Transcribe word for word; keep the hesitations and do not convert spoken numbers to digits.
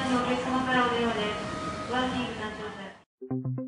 のお客様からお電話です。ご安心ください。